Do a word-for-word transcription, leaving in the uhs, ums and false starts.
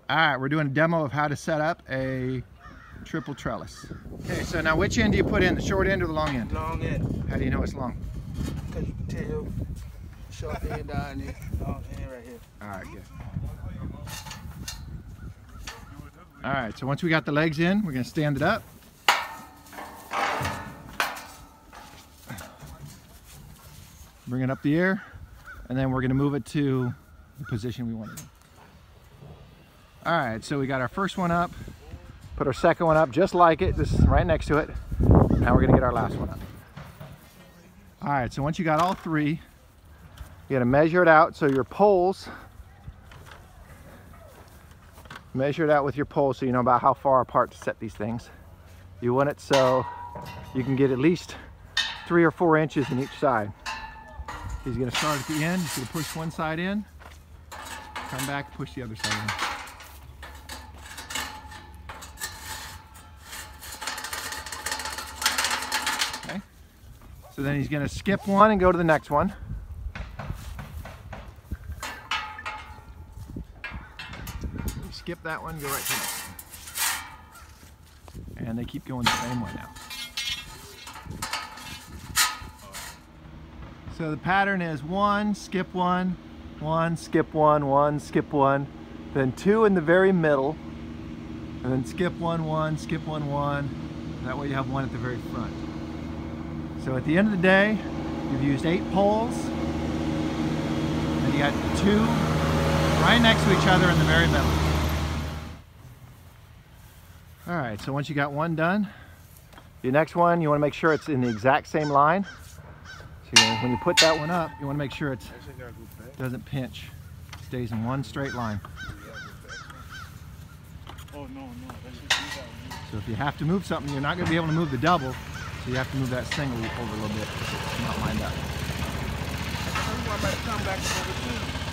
All right, we're doing a demo of how to set up a triple trellis. Okay, so now which end do you put in, the short end or the long end? Long end. How do you know it's long? Because you can tell short end down there, long end right here. All right, good. All right, so once we got the legs in, we're gonna stand it up. Bring it up the air, and then we're gonna move it to the position we want it in. All right, so we got our first one up, put our second one up just like it, this is right next to it. Now we're gonna get our last one up. All right, so once you got all three, you gotta measure it out. So your poles, measure it out with your poles so you know about how far apart to set these things. You want it so you can get at least three or four inches in each side. He's gonna start at the end, he's gonna push one side in, come back, push the other side in. So then he's going to skip one and go to the next one. Skip that one, go right to the next one. And they keep going the same way now. So the pattern is one, skip one, one, skip one, one, skip one, then two in the very middle, and then skip one, one, skip one, one. That way you have one at the very front. So at the end of the day, you've used eight poles, and you got two right next to each other in the very middle. All right, so once you got one done, your next one, you want to make sure it's in the exact same line. So you, when you put that one up, you want to make sure it doesn't pinch, it stays in one straight line. Oh, no, no. So if you have to move something, you're not going to be able to move the double. So you have to move that single over a little bit, not lined up. I'm about to come back over too.